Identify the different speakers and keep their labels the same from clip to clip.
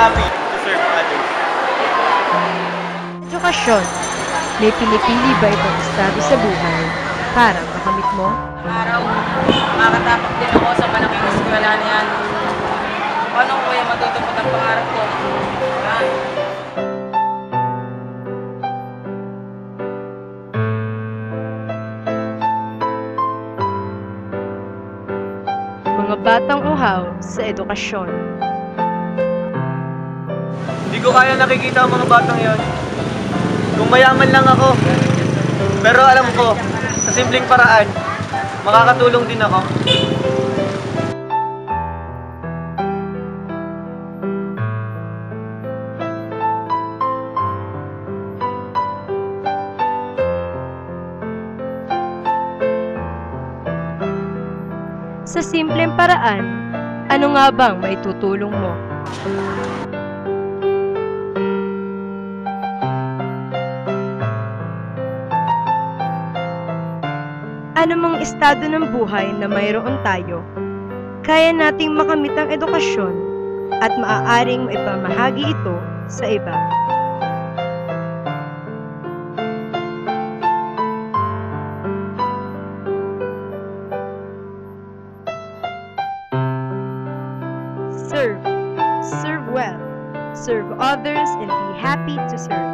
Speaker 1: happy to serve others.
Speaker 2: Edukasyon. May pinipili ba itong estado sa buhay para makamit mo?
Speaker 3: Araw, makakatapos din ako sa malaking eskwela na yan. Paano ko kaya matutupad ang pangarap ko?
Speaker 2: Mga batang uhaw sa edukasyon.
Speaker 1: Hindi ko kaya nakikita ang mga batang yon. Kung mayaman lang ako, pero alam ko, sa simpleng paraan, makakatulong din ako.
Speaker 2: Sa simpleng paraan, ano nga bang maitutulong mo? Ano mang estado ng buhay na mayroon tayo, kaya nating makamit ang edukasyon at maaaring maipamahagi ito sa iba. Serve. Serve well. Serve others and be happy to serve.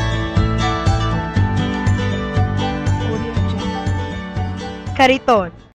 Speaker 2: Kariton.